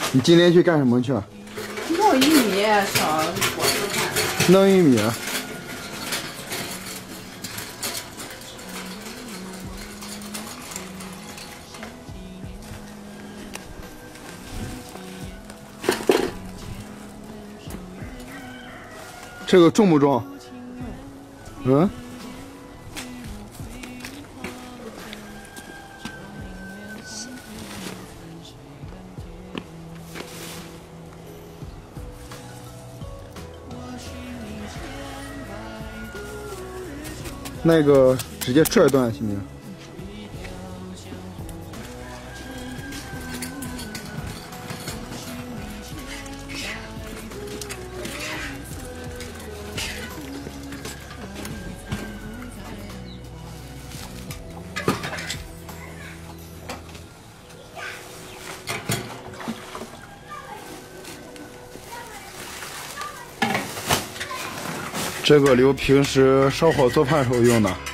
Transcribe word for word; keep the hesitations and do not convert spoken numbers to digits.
你今天去干什么去？ 弄玉米烧火烧饭。 弄玉米。这个重不重？嗯？那个直接这段行不行？这个留平时烧火做饭时候用的。